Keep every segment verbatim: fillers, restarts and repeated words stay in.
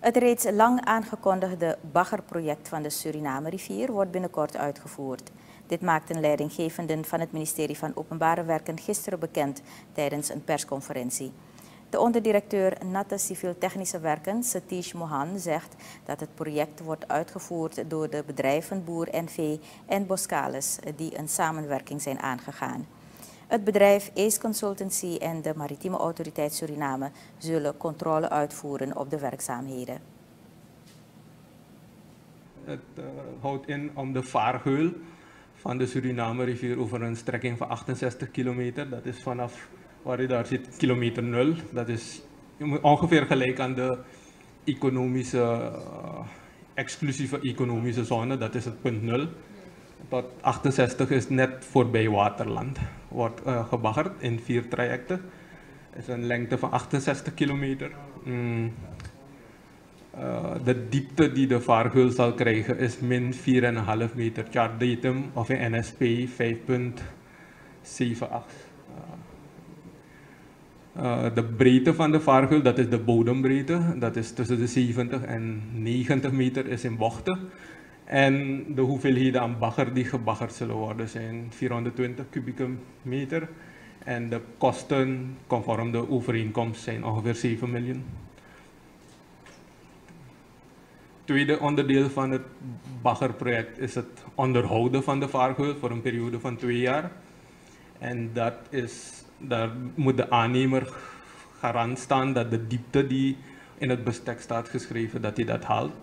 Het reeds lang aangekondigde baggerproject van de Suriname-rivier wordt binnenkort uitgevoerd. Dit maakten leidinggevenden van het ministerie van Openbare Werken gisteren bekend tijdens een persconferentie. De onderdirecteur Natte Civiel-Technische Werken, Satish Mohan, zegt dat het project wordt uitgevoerd door de bedrijven Boer en Vee en Boskalis, die een samenwerking zijn aangegaan. Het bedrijf Ace Consultancy en de Maritieme Autoriteit Suriname zullen controle uitvoeren op de werkzaamheden. Het uh, houdt in om de vaargeul van de Suriname-rivier over een strekking van achtenzestig kilometer. Dat is vanaf waar u daar ziet, kilometer nul. Dat is ongeveer gelijk aan de economische, uh, exclusieve economische zone, dat is het punt nul. Tot achtenzestig is net voorbij Waterland. Wordt uh, gebaggerd in vier trajecten. Het is een lengte van achtenzestig kilometer. Mm. Uh, de diepte die de vaargeul zal krijgen is min vier komma vijf meter chartdatum of in N S P vijf komma zeven acht. Uh, uh, de breedte van de vaargeul, dat is de bodembreedte, dat is tussen de zeventig en negentig meter, is in bochten. En de hoeveelheden aan bagger die gebaggerd zullen worden zijn vierhonderdtwintig kubieke meter. En de kosten conform de overeenkomst zijn ongeveer zeven miljoen. Tweede onderdeel van het baggerproject is het onderhouden van de vaargeul voor een periode van twee jaar. En dat is, daar moet de aannemer garant staan dat de diepte die in het bestek staat geschreven, dat hij dat haalt.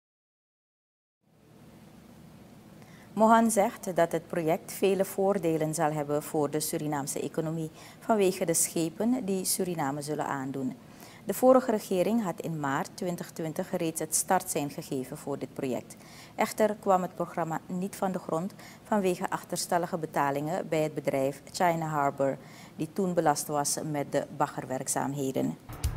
Mohan zegt dat het project vele voordelen zal hebben voor de Surinaamse economie vanwege de schepen die Suriname zullen aandoen. De vorige regering had in maart twintig twintig reeds het startsein gegeven voor dit project. Echter kwam het programma niet van de grond vanwege achterstallige betalingen bij het bedrijf China Harbor, die toen belast was met de baggerwerkzaamheden.